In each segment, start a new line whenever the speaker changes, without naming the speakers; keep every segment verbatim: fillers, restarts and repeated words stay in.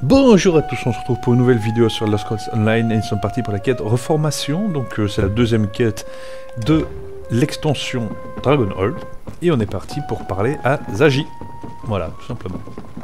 Bonjour à tous, on se retrouve pour une nouvelle vidéo sur Elder Scrolls Online et nous sommes partis pour la quête Reformation, donc euh, c'est la deuxième quête de l'extension Dragonhold et on est parti pour parler à Zagi. Voilà, tout simplement.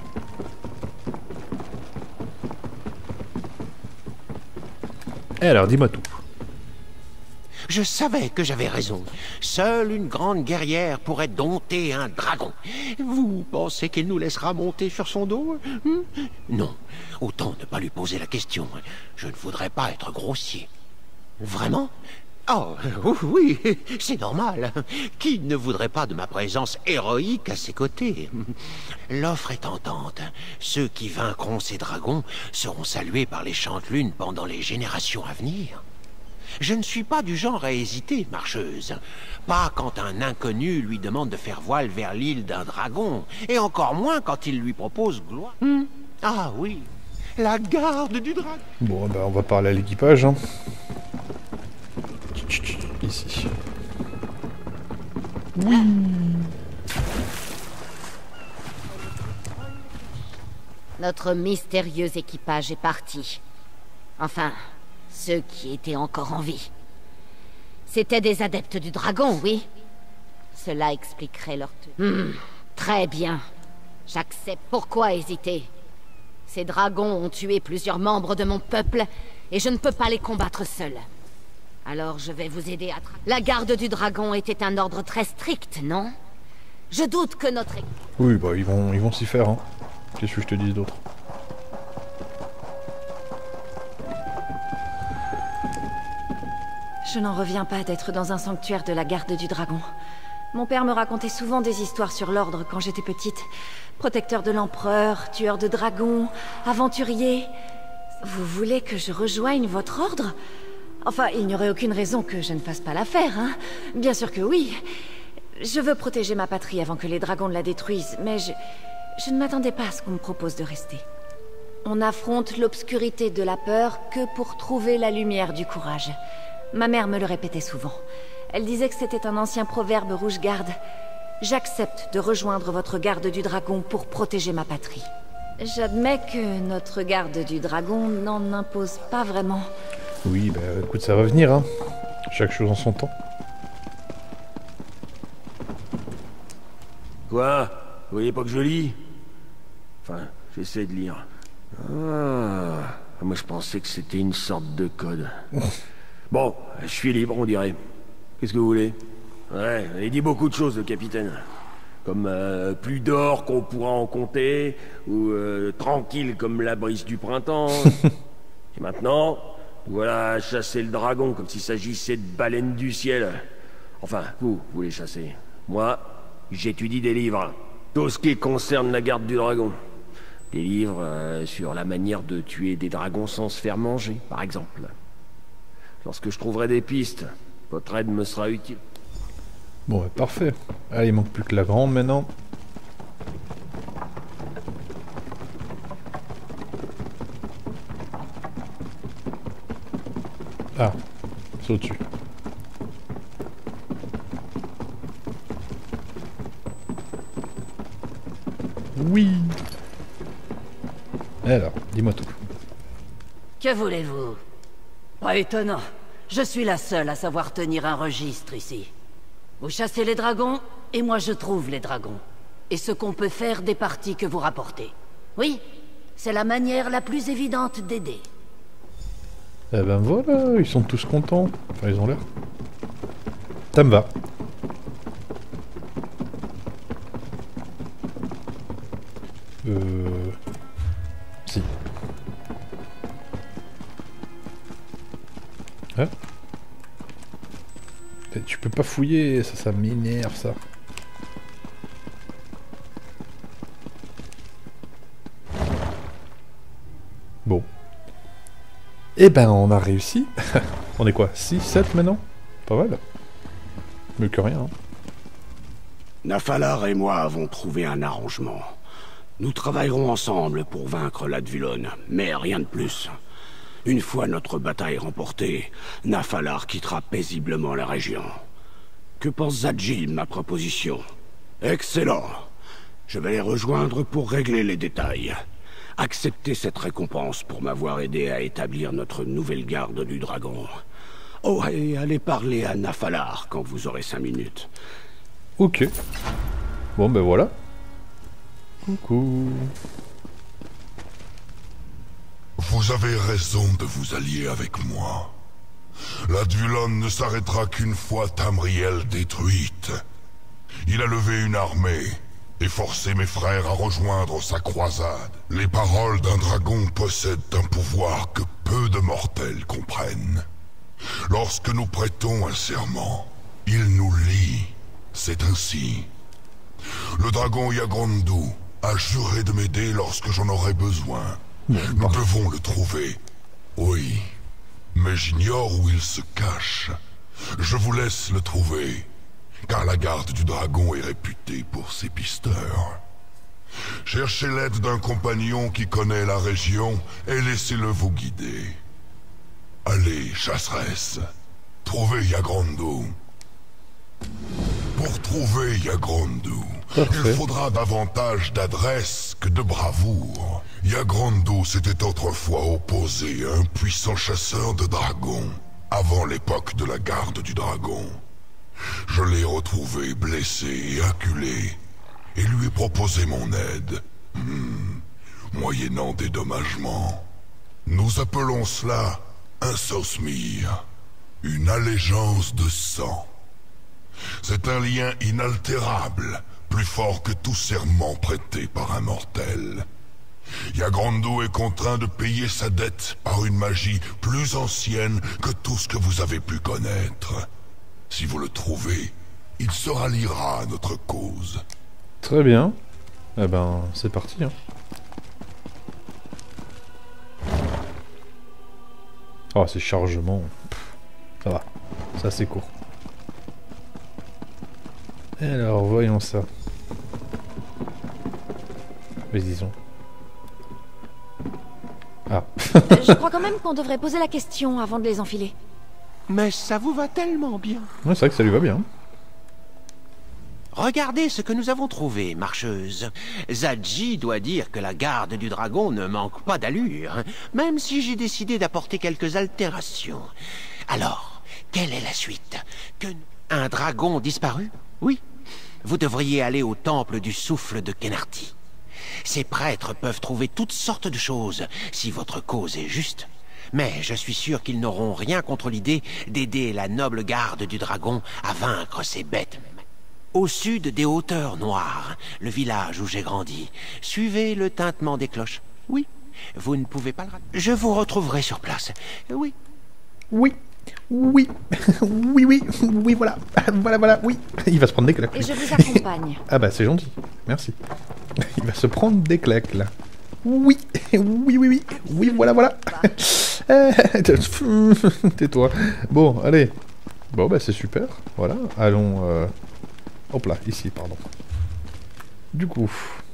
Et alors, dis-moi tout.
Je savais que j'avais raison. Seule une grande guerrière pourrait dompter un dragon. Vous pensez qu'il nous laissera monter sur son dos? hmm Non. Autant ne pas lui poser la question. Je ne voudrais pas être grossier. Vraiment? Oh, oui, c'est normal. Qui ne voudrait pas de ma présence héroïque à ses côtés? L'offre est tentante. Ceux qui vaincront ces dragons seront salués par les Chantelunes pendant les générations à venir. Je ne suis pas du genre à hésiter, marcheuse. Pas quand un inconnu lui demande de faire voile vers l'île d'un dragon, et encore moins quand il lui propose gloire. Hmm. Ah oui, la garde du dragon.
Bon, ben on va parler à l'équipage. Hein. Ici. Oui.
Notre mystérieux équipage est parti. Enfin, ceux qui étaient encore en vie. C'étaient des adeptes du dragon, oui. Cela expliquerait leur tenue. Hmm, très bien. J'accepte. Pourquoi hésiter? Ces dragons ont tué plusieurs membres de mon peuple, et je ne peux pas les combattre seul. Alors je vais vous aider à... La garde du dragon était un ordre très strict, non? Je doute que notre...
Oui, bah ils vont ils vont s'y faire, hein. Qu'est-ce que je te dis d'autre?
Je n'en reviens pas d'être dans un sanctuaire de la garde du dragon. Mon père me racontait souvent des histoires sur l'ordre quand j'étais petite. Protecteur de l'empereur, tueur de dragons, aventurier... Vous voulez que je rejoigne votre ordre? Enfin, il n'y aurait aucune raison que je ne fasse pas l'affaire, hein? Bien sûr que oui. Je veux protéger ma patrie avant que les dragons ne la détruisent, mais je... Je ne m'attendais pas à ce qu'on me propose de rester. On affronte l'obscurité de la peur que pour trouver la lumière du courage. Ma mère me le répétait souvent. Elle disait que c'était un ancien proverbe rouge-garde. J'accepte de rejoindre votre garde du dragon pour protéger ma patrie. J'admets que notre garde du dragon n'en impose pas vraiment.
Oui, bah écoute, ça va venir, hein. Chaque chose en son temps.
Quoi? Vous voyez pas que je lis? Enfin, j'essaie de lire. Ah, moi je pensais que c'était une sorte de code. Bon, je suis libre, on dirait. Qu'est-ce que vous voulez? Ouais, il dit beaucoup de choses, le capitaine. Comme euh, plus d'or qu'on pourra en compter, ou euh, tranquille comme la brise du printemps. Et maintenant, voilà, chasser le dragon comme s'il s'agissait de baleines du ciel. Enfin, vous, vous les chassez. Moi, j'étudie des livres. Tout ce qui concerne la garde du dragon. Des livres euh, sur la manière de tuer des dragons sans se faire manger, par exemple. Lorsque je trouverai des pistes, votre aide me sera utile.
Bon, bah, parfait. Allez, il manque plus que la grande maintenant. Ah, c'est au-dessus. Oui. Alors, dis-moi tout.
Que voulez-vous? Pas étonnant. Je suis la seule à savoir tenir un registre ici. Vous chassez les dragons, et moi je trouve les dragons. Et ce qu'on peut faire des parties que vous rapportez. Oui, c'est la manière la plus évidente d'aider.
Eh ben voilà, ils sont tous contents. Enfin, ils ont l'air. Ça me va. Euh... Si. Hein? Tu peux pas fouiller, ça, ça m'énerve, ça. Bon. Eh ben, on a réussi. On est quoi, six, sept maintenant? Pas mal. Mieux que rien. Hein.
Nafalar et moi avons trouvé un arrangement. Nous travaillerons ensemble pour vaincre l'Advulon, mais rien de plus. Une fois notre bataille remportée, Nafalar quittera paisiblement la région. Que pense Zagi de ma proposition? Excellent. Je vais les rejoindre pour régler les détails. Acceptez cette récompense pour m'avoir aidé à établir notre nouvelle garde du dragon. Oh, et allez parler à Nafalar quand vous aurez cinq minutes.
Ok. Bon, ben voilà. Coucou.
Vous avez raison de vous allier avec moi. La Dvulon ne s'arrêtera qu'une fois Tamriel détruite. Il a levé une armée et forcé mes frères à rejoindre sa croisade. Les paroles d'un dragon possèdent un pouvoir que peu de mortels comprennent. Lorsque nous prêtons un serment, il nous lie. C'est ainsi. Le dragon Yagrandu a juré de m'aider lorsque j'en aurai besoin. Nous devons le trouver. Oui. Mais j'ignore où il se cache. Je vous laisse le trouver, car la garde du dragon est réputée pour ses pisteurs. Cherchez l'aide d'un compagnon qui connaît la région et laissez-le vous guider. Allez, chasseresse, trouvez Yagrandu. Pour trouver Yagrandu, il faudra davantage d'adresse que de bravoure. Yagrandu s'était autrefois opposé à un puissant chasseur de dragons, avant l'époque de la garde du dragon. Je l'ai retrouvé blessé et acculé, et lui ai proposé mon aide, hmm, moyennant dédommagement. Nous appelons cela un Sosmir, une allégeance de sang. C'est un lien inaltérable, plus fort que tout serment prêté par un mortel. Yagrandu est contraint de payer sa dette par une magie plus ancienne que tout ce que vous avez pu connaître. Si vous le trouvez, il se ralliera à notre cause.
Très bien. Eh ben, c'est parti. Hein. Oh, c'est chargement. Pff, ça va. Ça, c'est court. Alors, voyons ça. Mais disons. Ah.
Je crois quand même qu'on devrait poser la question avant de les enfiler.
Mais ça vous va tellement bien.
Ouais, c'est vrai que ça lui va bien.
Regardez ce que nous avons trouvé, marcheuse. Zadji doit dire que la garde du dragon ne manque pas d'allure, même si j'ai décidé d'apporter quelques altérations. Alors, quelle est la suite? Que un dragon disparu? Oui. Vous devriez aller au temple du souffle de Khenarti. Ces prêtres peuvent trouver toutes sortes de choses, si votre cause est juste. Mais je suis sûr qu'ils n'auront rien contre l'idée d'aider la noble garde du dragon à vaincre ces bêtes. Au sud des hauteurs noires, le village où j'ai grandi, suivez le tintement des cloches. Oui, vous ne pouvez pas le rater. Je vous retrouverai sur place. Oui.
Oui. Oui. Oui, oui. Oui, voilà. Voilà, voilà, oui. Il va se prendre des claques.
Et je vous accompagne.
Ah bah c'est gentil. Merci. Il va se prendre des claques, là. Oui. Oui, oui, oui. Oui, voilà, voilà. Tais-toi. Bon, allez. Bon, bah c'est super. Voilà. Allons... Euh... Hop là, ici, pardon. Du coup...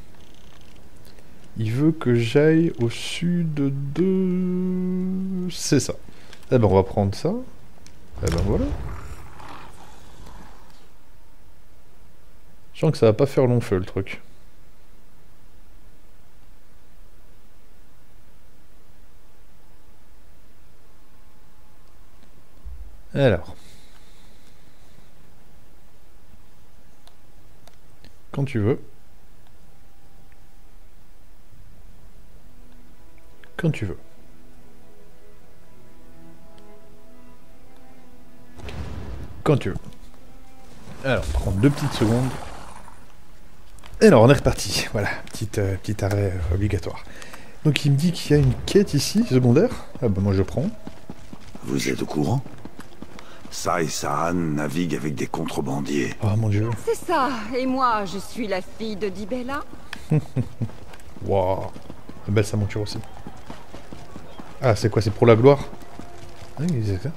Il veut que j'aille au sud de... C'est ça. Eh ben on va prendre ça. Eh ben voilà. Je sens que ça va pas faire long feu le truc. Alors. Quand tu veux. Quand tu veux. Quand tu veux. Alors, prends deux petites secondes. Et alors, on est reparti. Voilà, petite, euh, petit arrêt euh, obligatoire. Donc, il me dit qu'il y a une quête ici, secondaire. Ah bah, moi, je prends.
Vous êtes au courant? Sa et Sahan naviguent avec des contrebandiers.
Oh, mon Dieu.
C'est ça. Et moi, je suis la fille de Dibella.
Waouh. Belle sa monture aussi. Ah, c'est quoi? C'est pour la gloire? Oui, c'est ça.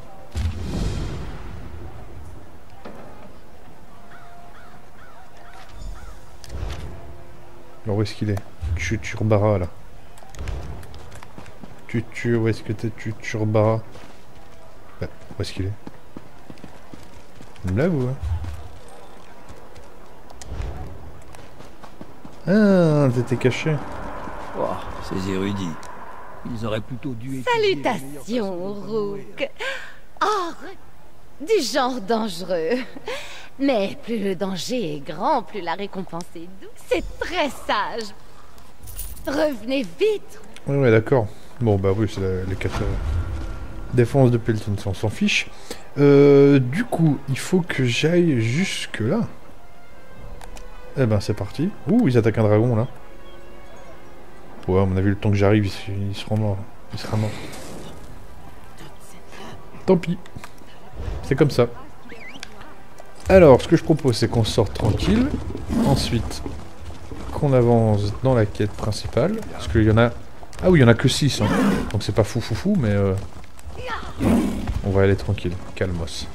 Alors où est-ce qu'il est? Tuturbara là. Tutu, où est-ce que t'es Tuturbara? Ouais, où est-ce qu'il est? Une blague ou hein? Ah, t'étais caché.
Oh, ces érudits. Ils auraient plutôt dû...
Salutations, Rook. Or, du genre dangereux. Mais plus le danger est grand, plus la récompense est douce. C'est très sage. Revenez vite.
Ouais, ouais, d'accord. Bon, bah oui, c'est la- les quatre euh, défenses de Pelton, on s'en fiche. Euh, du coup, il faut que j'aille jusque là. Eh ben, c'est parti. Ouh, ils attaquent un dragon, là. Ouais, à mon avis, le temps que j'arrive, ils, ils seront morts. Il sera mort. Tant pis. C'est comme ça. Alors, ce que je propose, c'est qu'on sorte tranquille. Ensuite, qu'on avance dans la quête principale. Parce qu'il y en a... Ah oui, il y en a que six. Hein. Donc c'est pas fou fou fou, mais... Euh... Voilà. On va aller tranquille. Calmos.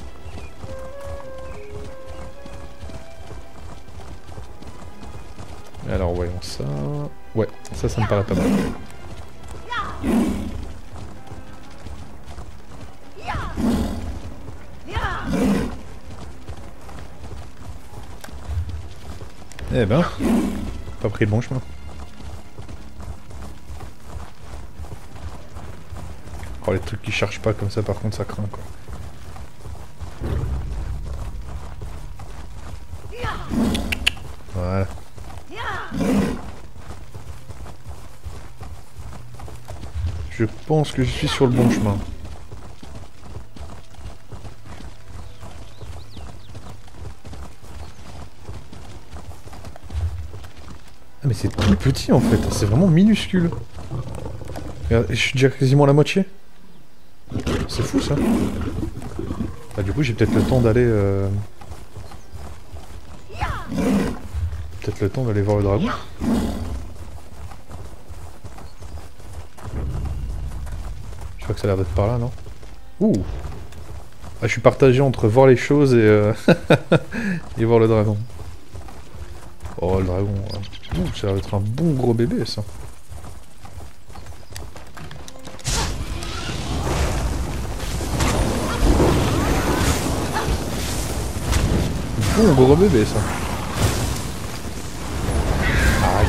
Alors, voyons ça... Ouais, ça, ça me paraît pas mal. Eh ben, pas pris le bon chemin. Oh, les trucs qui chargent pas comme ça, par contre, ça craint, quoi. Voilà. Je pense que je suis sur le bon chemin. Ah mais c'est tout petit en fait, c'est vraiment minuscule. Regarde, je suis déjà quasiment à la moitié. C'est fou ça. Ah du coup j'ai peut-être le temps d'aller... Euh... Peut-être le temps d'aller voir le dragon. Je crois que ça a l'air d'être par là, non? Ouh. Ah, je suis partagé entre voir les choses et, euh... et voir le dragon. Oh le dragon, ouais. Ouh, ça va être un bon gros bébé ça. Bon gros bébé ça. Aïe.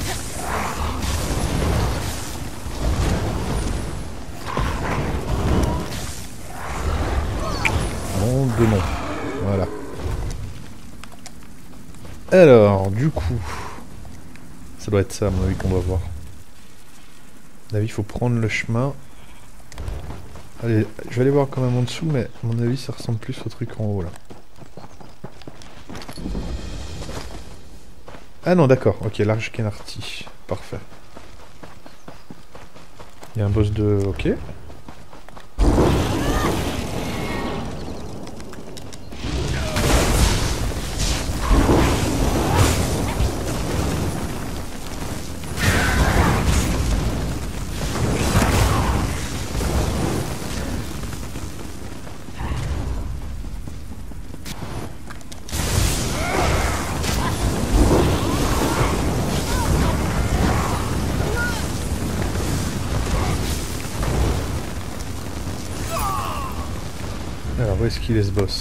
Mon démon. Voilà. Alors, du coup... Ça doit être ça, à mon avis, qu'on doit voir. À mon avis, il faut prendre le chemin. Allez, je vais aller voir quand même en dessous, mais à mon avis, ça ressemble plus au truc en haut, là. Ah non, d'accord. Ok, large Kenarty. Parfait. Il y a un boss de... Ok. Alors, où est-ce qu'il est ce boss?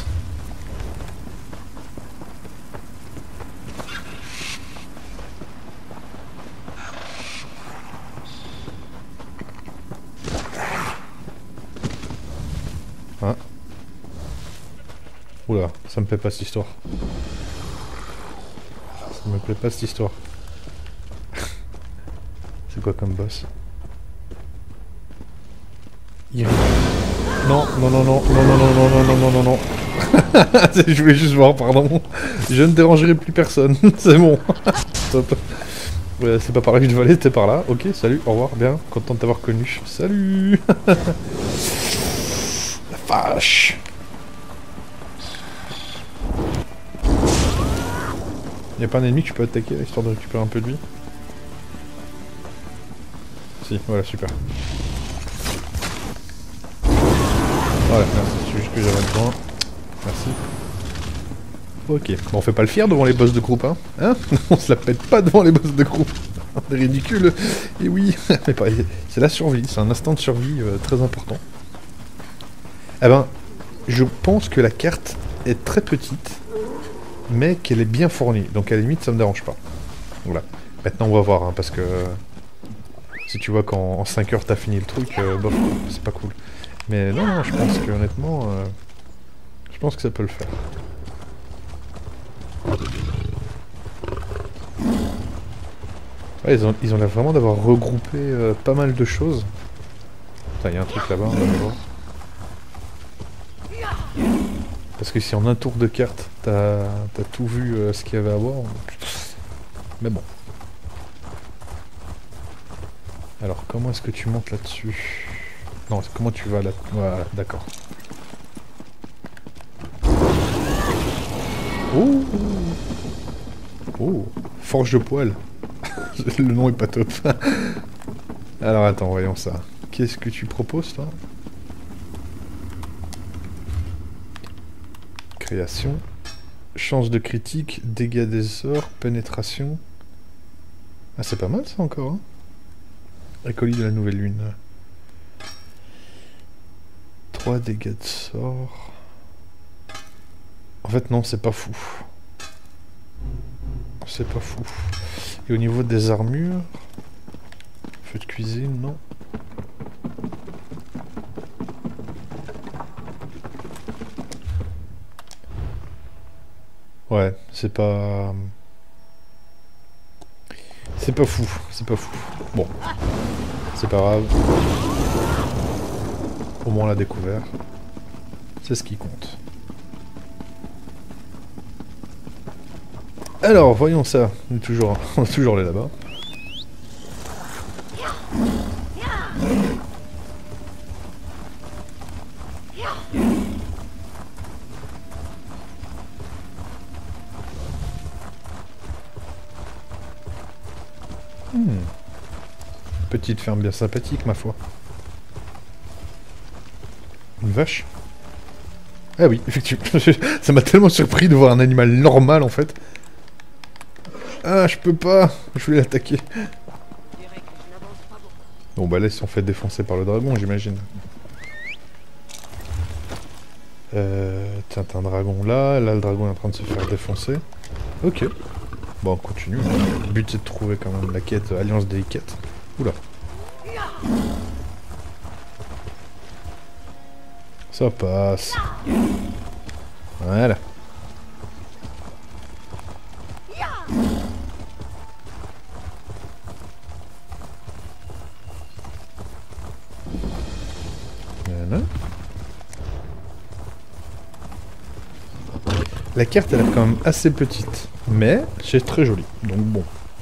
Hein? Oula, ça me plaît pas cette histoire. Ça me plaît pas cette histoire. C'est quoi comme boss? Il... Non, non, non, non, non, non, non, non, non, non, non, non, non. Je voulais juste voir, pardon. Je ne dérangerai plus personne, c'est bon. Top. Ouais, c'est pas par là que je devais aller, t'es par là. Ok, salut, au revoir, bien, content de t'avoir connu. Salut. La vache. Y'a pas un ennemi que tu peux attaquer, histoire de récupérer un peu de vie? Si, voilà, super. Voilà, merci, c'est juste que j'avais besoin. Merci. Ok, bon, on fait pas le fier devant les boss de groupe, hein, hein. On se la pète pas devant les boss de groupe. C'est ridicule. Et oui, c'est la survie, c'est un instant de survie euh, très important. Eh ben, je pense que la carte est très petite, mais qu'elle est bien fournie. Donc à la limite, ça me dérange pas. Voilà. Maintenant, on va voir, hein, parce que... Si tu vois qu'en cinq heures t'as fini le truc, euh, bof, c'est pas cool. Mais non, non, je pense que honnêtement, euh, je pense que ça peut le faire. Ouais, ils ont ils ont l'air vraiment d'avoir regroupé euh, pas mal de choses. Putain, il y a un truc là-bas, on va le voir. Parce que si en un tour de carte, t'as t'as tout vu euh, ce qu'il y avait à voir. Mais bon. Alors, comment est-ce que tu montes là-dessus? Non, comment tu vas là? Voilà, d'accord. Oh, oh, forge de poil. Le nom est pas top. Alors attends, voyons ça. Qu'est-ce que tu proposes, toi? Création. Chance de critique, dégâts des sorts, pénétration. Ah, c'est pas mal ça encore, hein? Acolyte de la nouvelle lune. trois dégâts de sort. En fait, non, c'est pas fou. C'est pas fou. Et au niveau des armures... Feu de cuisine, non. Ouais, c'est pas... C'est pas fou, c'est pas fou. Bon, c'est pas grave. Au moins on l'a découvert. C'est ce qui compte. Alors, voyons ça. On est toujours, on est toujours allé là-bas. Hmm. Petite ferme bien sympathique, ma foi. Une vache? Ah oui, effectivement. Ça m'a tellement surpris de voir un animal normal, en fait. Ah, je peux pas. Je voulais l'attaquer. Bon, bah là, ils se sont fait défoncer par le dragon, j'imagine. Euh... Tiens, t'as un dragon là. Là, le dragon est en train de se faire défoncer. Ok. Bon, on continue. Le but, c'est de trouver quand même la quête euh, Alliance délicate. Oula. Ça passe. Voilà. Voilà. La carte elle est quand même assez petite, mais c'est très joli, donc bon.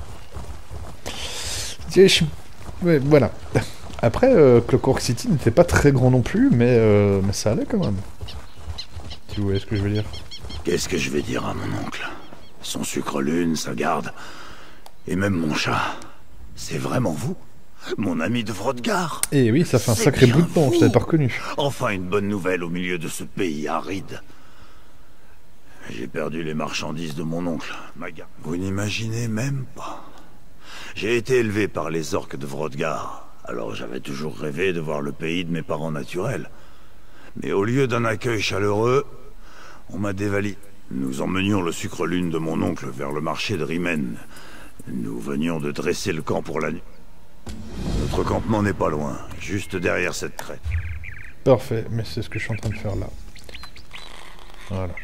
Je... Ouais, voilà. Après, euh, Clockwork City n'était pas très grand non plus, mais, euh, mais ça allait quand même. Tu vois ce que je veux dire?
Qu'est-ce que je vais dire à mon oncle? Son sucre lune, sa garde, et même mon chat. C'est vraiment vous? Mon ami de Wrodgar?
Eh oui, ça fait un sacré bout de temps, je t'avais pas reconnu.
Enfin une bonne nouvelle au milieu de ce pays aride. J'ai perdu les marchandises de mon oncle, ma garde. Vous n'imaginez même pas. J'ai été élevé par les orques de Wrodgar, alors j'avais toujours rêvé de voir le pays de mes parents naturels. Mais au lieu d'un accueil chaleureux, on m'a dévali. Nous emmenions le sucre lune de mon oncle vers le marché de Rimen. Nous venions de dresser le camp pour la nuit. Notre campement n'est pas loin, juste derrière cette crête.
Parfait, mais c'est ce que je suis en train de faire là. Voilà.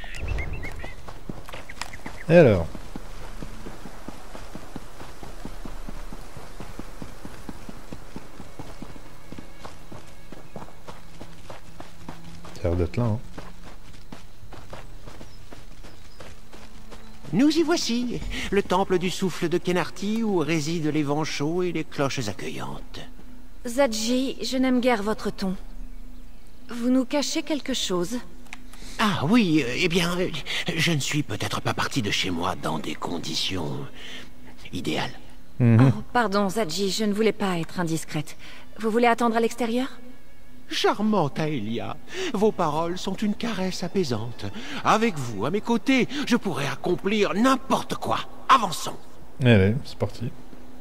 Et alors? Ça a l'air d'être là, hein.
Nous y voici, le temple du souffle de Kenarty où résident les vents chauds et les cloches accueillantes.
Zadji, je n'aime guère votre ton. Vous nous cachez quelque chose?
Ah oui, euh, eh bien, euh, je ne suis peut-être pas parti de chez moi dans des conditions idéales.
Mmh.
Oh, pardon, Zadji, je ne voulais pas être indiscrète. Vous voulez attendre à l'extérieur?
Charmante Aelia, vos paroles sont une caresse apaisante. Avec vous, à mes côtés, je pourrais accomplir n'importe quoi. Avançons.
Allez, c'est parti.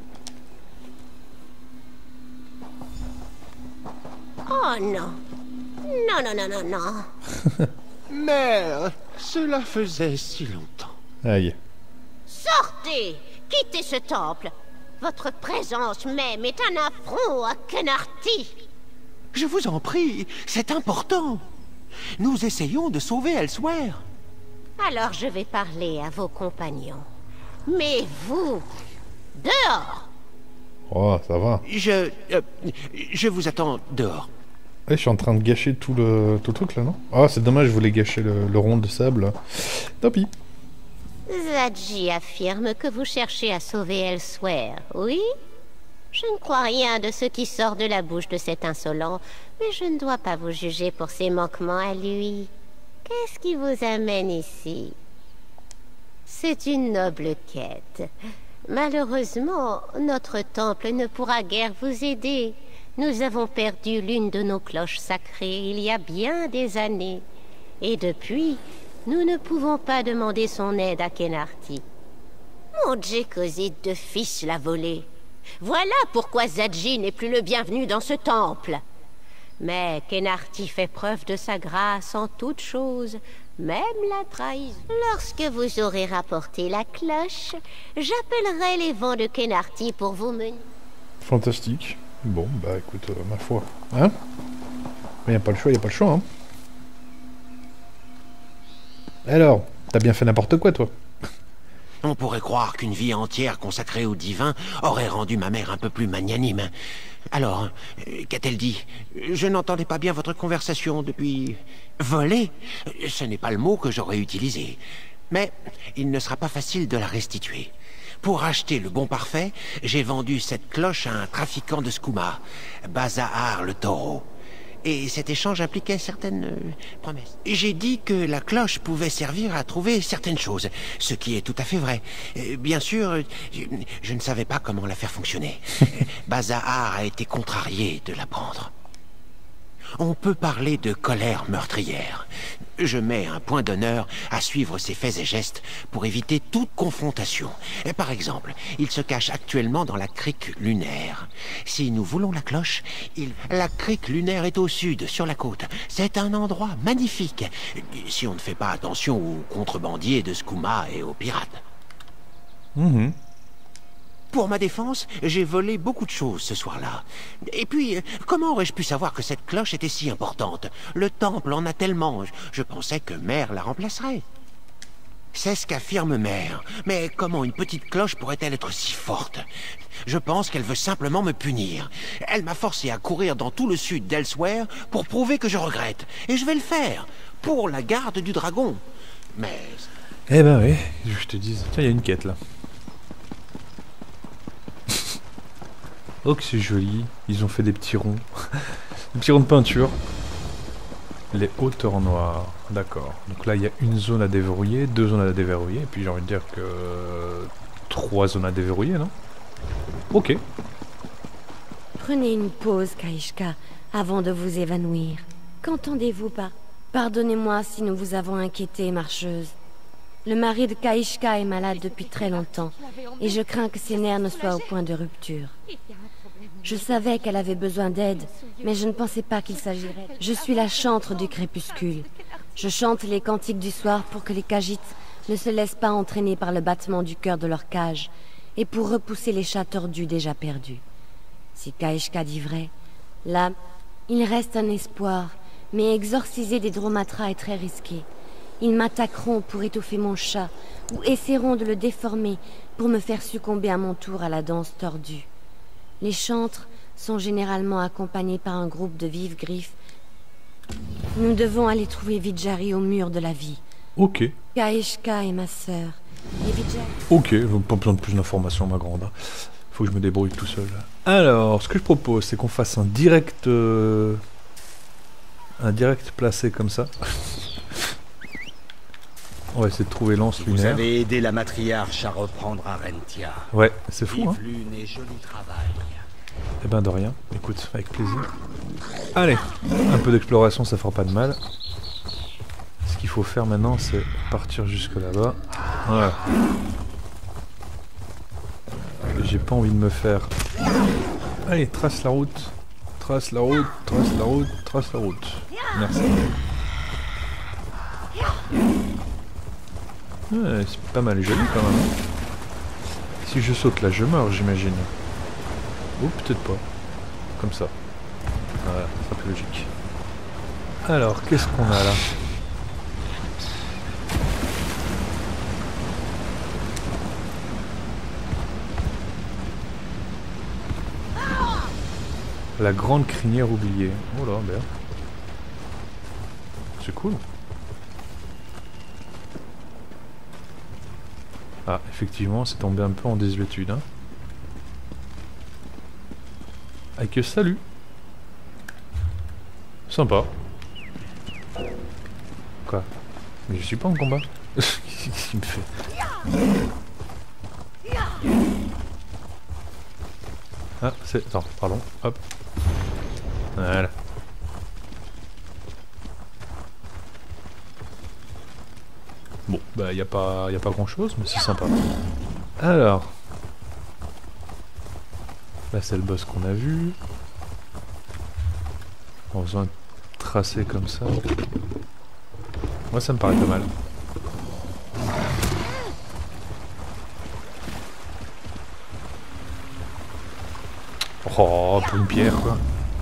Oh non. Non, non, non, non, non.
Mère, cela faisait si longtemps.
Aïe.
Sortez! Quittez ce temple! Votre présence même est un affront à Kennarty.
Je vous en prie, c'est important. Nous essayons de sauver Elsewhere.
Alors je vais parler à vos compagnons. Mais vous, dehors.
Oh, ça va.
Je... euh, je vous attends dehors.
Eh, je suis en train de gâcher tout le, tout le truc là, non? Ah, c'est dommage, je voulais gâcher le, le rond de sable. Tant pis.
Zadji affirme que vous cherchez à sauver Elsewhere, oui? Je ne crois rien de ce qui sort de la bouche de cet insolent, mais je ne dois pas vous juger pour ses manquements à lui. Qu'est-ce qui vous amène ici? C'est une noble quête. Malheureusement, notre temple ne pourra guère vous aider. Nous avons perdu l'une de nos cloches sacrées il y a bien des années. Et depuis, nous ne pouvons pas demander son aide à Kennarty. Mon Djekozid de fils l'a volée. Voilà pourquoi Zadji n'est plus le bienvenu dans ce temple. Mais Kennarty fait preuve de sa grâce en toutes choses, même la trahison. Lorsque vous aurez rapporté la cloche, j'appellerai les vents de Kennarty pour vous mener.
Fantastique. Bon, bah écoute, euh, ma foi. Hein? Mais y a pas le choix, y a pas le choix, hein. Alors, t'as bien fait n'importe quoi, toi?
On pourrait croire qu'une vie entière consacrée au divin aurait rendu ma mère un peu plus magnanime. Alors, euh, qu'a-t-elle dit? Je n'entendais pas bien votre conversation depuis... Voler? Ce n'est pas le mot que j'aurais utilisé. Mais il ne sera pas facile de la restituer. Pour acheter le bon parfait, j'ai vendu cette cloche à un trafiquant de skouma, Bazahar le taureau. Et cet échange impliquait certaines euh, promesses. J'ai dit que la cloche pouvait servir à trouver certaines choses, ce qui est tout à fait vrai. Euh, bien sûr, je, je ne savais pas comment la faire fonctionner. Bazahar a été contrarié de la prendre. On peut parler de colère meurtrière. Je mets un point d'honneur à suivre ses faits et gestes pour éviter toute confrontation. Et par exemple, il se cache actuellement dans la crique lunaire. Si nous voulons la cloche, il... la crique lunaire est au sud, sur la côte. C'est un endroit magnifique, si on ne fait pas attention aux contrebandiers de skouma et aux pirates.
Mmh.
Pour ma défense, j'ai volé beaucoup de choses ce soir-là. Et puis, comment aurais-je pu savoir que cette cloche était si importante? Le temple en a tellement. Je pensais que Mère la remplacerait. C'est ce qu'affirme Mère. Mais comment une petite cloche pourrait-elle être si forte? Je pense qu'elle veut simplement me punir. Elle m'a forcé à courir dans tout le sud d'Elsewhere pour prouver que je regrette. Et je vais le faire. Pour la garde du dragon. Mais...
Eh ben oui, je te dis. Tiens, il y a une quête là. Oh que c'est joli, ils ont fait des petits ronds. Des petits ronds de peinture. Les hauteurs en noir, d'accord. Donc là il y a une zone à déverrouiller, deux zones à déverrouiller, et puis j'ai envie de dire que... trois zones à déverrouiller, non? Ok.
Prenez une pause, Kaishka, avant de vous évanouir. Qu'entendez-vous par... Pardonnez-moi si nous vous avons inquiété, marcheuse. Le mari de Kaishka est malade depuis très longtemps, et je crains que ses nerfs ne soient au point de rupture. Je savais qu'elle avait besoin d'aide, mais je ne pensais pas qu'il s'agirait... Je suis la chantre du crépuscule. Je chante les cantiques du soir pour que les Khajiits ne se laissent pas entraîner par le battement du cœur de leur cage, et pour repousser les chats tordus déjà perdus. Si Kaishka dit vrai, là, il reste un espoir, mais exorciser des dromatras est très risqué. Ils m'attaqueront pour étouffer mon chat, ou essaieront de le déformer pour me faire succomber à mon tour à la danse tordue. Les chantres sont généralement accompagnés par un groupe de vives griffes. Nous devons aller trouver Vidjari au mur de la vie.
Ok.
Kaishka est ma sœur. Et Vidjari...
Ok, pas besoin de plus d'informations, ma grande. Faut que je me débrouille tout seul. Alors, ce que je propose, c'est qu'on fasse un direct... Euh... Un direct placé comme ça. On va essayer de trouver l'anse lunaire.
Vous avez aidé la matriarche à reprendre Arentia.
Ouais, c'est fou,
Vive
hein.
lune et joli travail.
Eh ben de rien, écoute, avec plaisir. Allez, un peu d'exploration, ça fera pas de mal. Ce qu'il faut faire maintenant, c'est partir jusque là-bas. Voilà. J'ai pas envie de me faire... Allez, trace la route. Trace la route, trace la route, trace la route. Merci. Ouais, c'est pas mal joli quand même. Si je saute là, je meurs, j'imagine. Ou peut-être pas. Comme ça. Voilà, ça sera plus logique. Alors, qu'est-ce qu'on a là? La grande crinière oubliée. Oh là, merde. C'est cool. Ah, effectivement, c'est tombé un peu en désuétude. Hein. Avec que salut. Sympa. Quoi? Mais je suis pas en combat. Qu'est-ce qu'il me fait? Ah, c'est... Attends, pardon. Hop. Voilà. Bon, bah y a pas, y a pas grand chose, mais c'est sympa. Alors, là c'est le boss qu'on a vu. En faisant un tracé comme ça. Moi ça me paraît pas mal. Oh, pour une pierre quoi.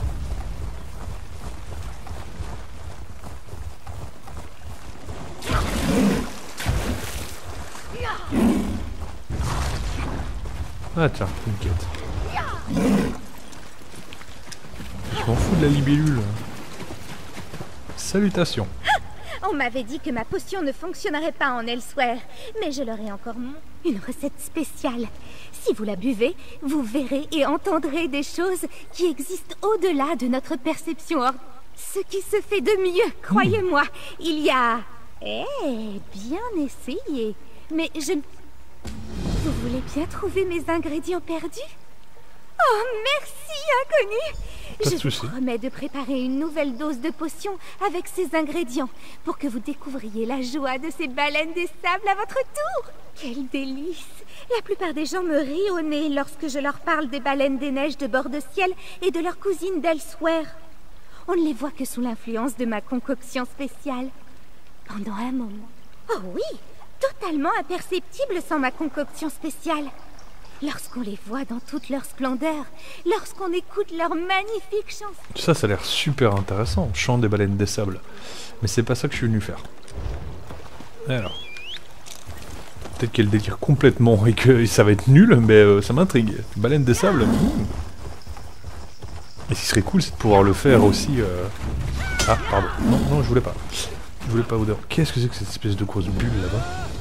Ah tiens, une quête. Je m'en fous de la libellule. Salutations.
On m'avait dit que ma potion ne fonctionnerait pas en Elsewhere, mais je leur ai encore mon... une recette spéciale. Si vous la buvez, vous verrez et entendrez des choses qui existent au-delà de notre perception. Or, ce qui se fait de mieux, croyez-moi, il y a... Eh, bien essayé. Mais je... Vous voulez bien trouver mes ingrédients perdus? Oh, merci, inconnu!
Pas de
Je
souci.
vous promets de préparer une nouvelle dose de potion avec ces ingrédients pour que vous découvriez la joie de ces baleines des sables à votre tour. Quel délice! La plupart des gens me rient au nez lorsque je leur parle des baleines des neiges de bord de ciel et de leurs cousines d'Elsewhere. On ne les voit que sous l'influence de ma concoction spéciale. Pendant un moment. Oh oui! Totalement imperceptible sans ma concoction spéciale. Lorsqu'on les voit dans toute leur splendeur, lorsqu'on écoute leur magnifique chanson.
Ça, ça a l'air super intéressant. Chant des baleines des sables. Mais c'est pas ça que je suis venu faire. Alors. Peut-être qu'elle délire complètement et que ça va être nul, mais euh, ça m'intrigue. Baleine des sables. Mmh. Et ce qui serait cool, c'est de pouvoir le faire aussi. Euh... Ah, pardon. Non, non, je voulais pas. Je voulais pas odeur. Qu'est-ce que c'est que cette espèce de grosse bulle là-bas?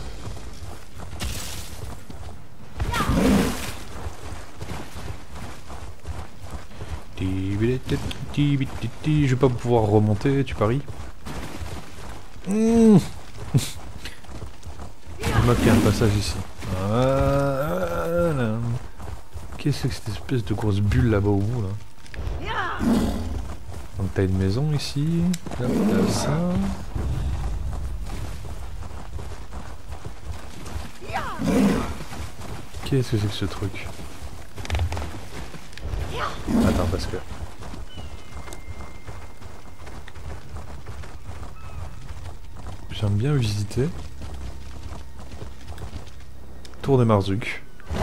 Je vais pas pouvoir remonter, tu paries? Mmh. Je vois qu'il y a un passage ici. Voilà. Qu'est-ce que c'est que cette espèce de grosse bulle là-bas au bout là? Donc t'as une maison ici. Là t'as ça. Qu'est-ce que c'est que ce truc? Attends, parce que... J'aime bien visiter. Tour de Marzuk.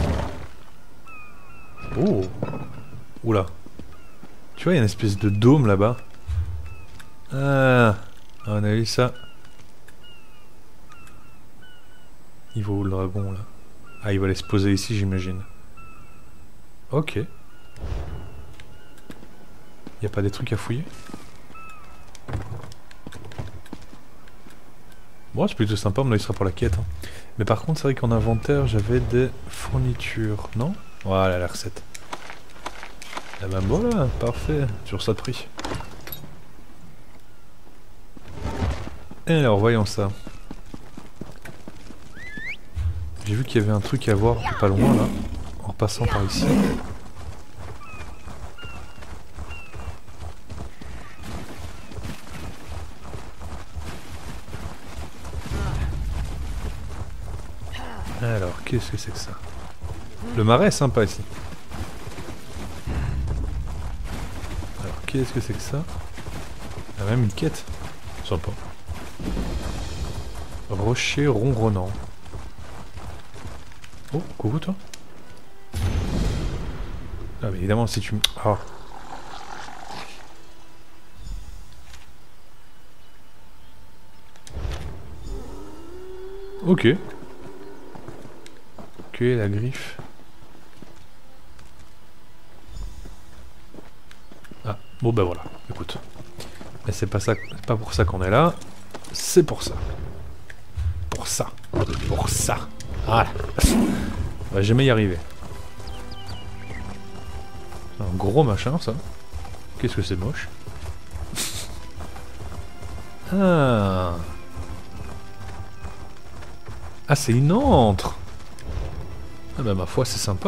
Oh! Oula. Tu vois, il y a une espèce de dôme là-bas. Ah! On a vu ça. Il va où le dragon là? Ah, il va aller se poser ici, j'imagine. Ok. Y a pas des trucs à fouiller? Bon, c'est plutôt sympa, mais là il sera pour la quête. Hein. Mais par contre, c'est vrai qu'en inventaire, j'avais des fournitures, non? Voilà la recette. Eh ben voilà, parfait, sur ça de prix. Et alors, voyons ça. J'ai vu qu'il y avait un truc à voir pas loin là, en passant par ici. Alors, qu'est-ce que c'est que ça? Le marais est sympa ici. Alors, qu'est-ce que c'est que ça? Il y a même une quête. Sympa. Rocher ronronnant. Oh, coucou toi. Ah mais évidemment si tu... Oh. Ok. Ok, la griffe. Ah, bon bah voilà, écoute. Mais c'est pas ça, c'est pas pour ça qu'on est là. C'est pour ça. Pour ça. Pour ça. Voilà. On va jamais y arriver. Un gros machin ça. Qu'est-ce que c'est moche. Ah. Ah c'est une antre. Ah bah ma foi c'est sympa.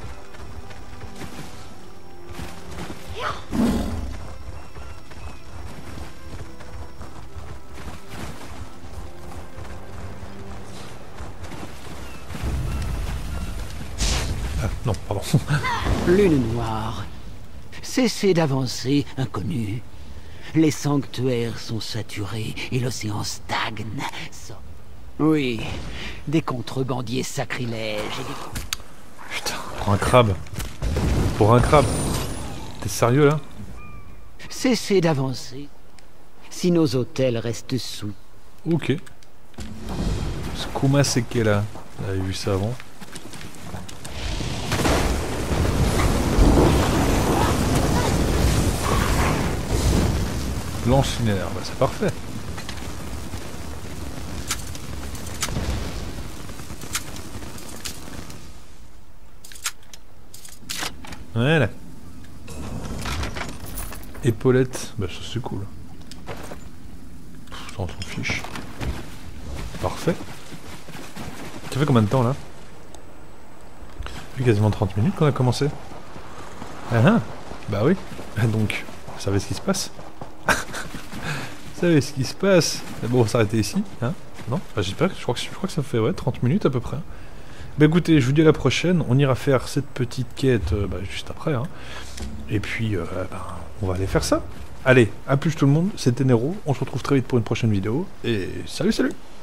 Ah non pardon.
Lune noire. Cessez d'avancer, inconnu. Les sanctuaires sont saturés et l'océan stagne. So- Oui, des contrebandiers sacrilèges et des...
Putain, pour un crabe. Pour un crabe. T'es sérieux là?
Cessez d'avancer. Si nos hôtels restent sous.
Ok. Skouma Seke là. On avait vu ça avant. Lance linéaire, bah c'est parfait. Voilà. Épaulette, bah ça c'est cool. Pff, ça on s'en fiche. Parfait. Ça fait combien de temps là? Depuis quasiment trente minutes qu'on a commencé. Ah ah. Bah oui. Donc, vous savez ce qui se passe. Vous savez ce qui se passe. Bon, on va s'arrêter ici, hein? Non? Bah, j'espère que je crois que je crois que ça fait ouais, trente minutes à peu près. Bah écoutez, je vous dis à la prochaine. On ira faire cette petite quête euh, bah, juste après, hein. Et puis, euh, bah, on va aller faire ça. Allez, à plus tout le monde. C'était Nero. On se retrouve très vite pour une prochaine vidéo. Et salut, salut!